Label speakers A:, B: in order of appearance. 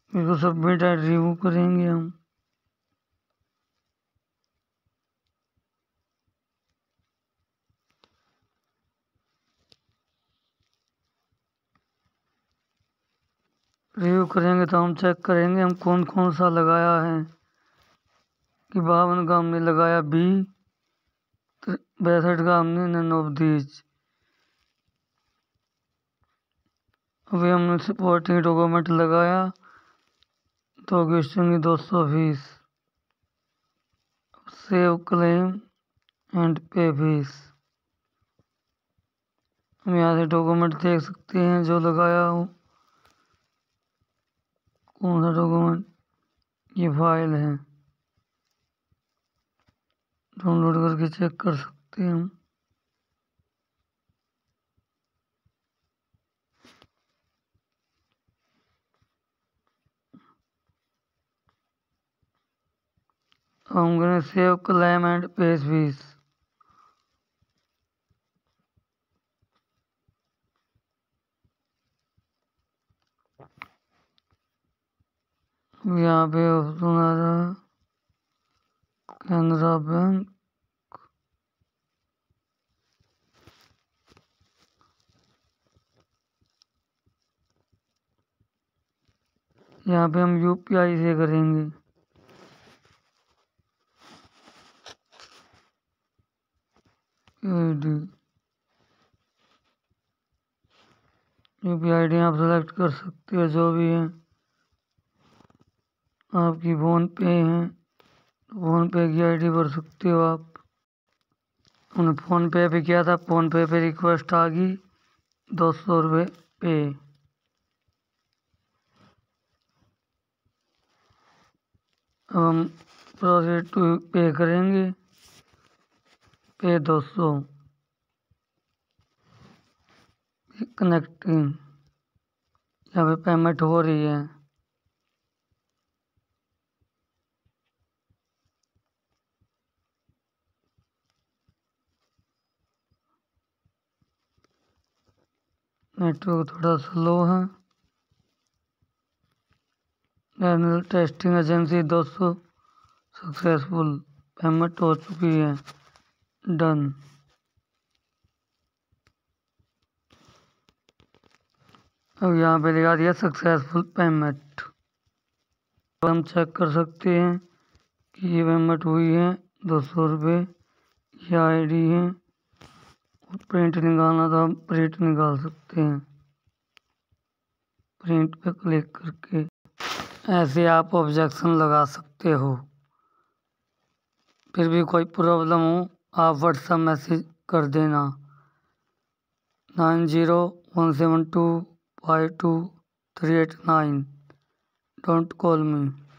A: इसको submit and review करेंगे हम। रिव्यू करेंगे तो हम चेक करेंगे हम कौन कौन सा लगाया है कि 52 का हमने लगाया बी, 62 का हमने नन ऑफ दीज। अभी हमने सपोर्टिंग डॉक्यूमेंट लगाया तो क्वेश्चन की 220 save claim and pay fees. हम यहाँ से डॉक्यूमेंट देख सकते हैं जो लगाया हो। कौन सा डॉक्यूमेंट, ये फाइल है, डाउनलोड करके चेक कर सकते हैं हम। I'm gonna save claim and pay fees। यहाँ पे ऑप्शन आ रहा है कैनरा बैंक। यहाँ पे हम यूपीआई से करेंगे। यूपीआई आईडी आप सेलेक्ट कर सकते हो जो भी है। आपकी फ़ोन पे है तो फ़ोन पे की आईडी भर सकते हो आप। हमने फ़ोन पे किया था, फ़ोन पे रिक्वेस्ट आ गई 200 रुपये पे। अब हम प्रोसीड टू पे करेंगे, पे 200 कनेक्टिंग। यहाँ पे पेमेंट हो रही है। नेटवर्क थोड़ा स्लो है। General testing agency 200 successful, payment हो चुकी है, डन। अब यहाँ पे दिखा दिया सक्सेसफुल पेमेंट। हम चेक कर सकते हैं कि ये पेमेंट हुई है 200 रुपये। ये आईडी है, प्रिंट निकालना तो हम प्रिंट निकाल सकते हैं प्रिंट पे क्लिक करके। ऐसे आप ऑब्जेक्शन लगा सकते हो। फिर भी कोई प्रॉब्लम हो आप व्हाट्सएप मैसेज कर देना 9017252389। Don't call me.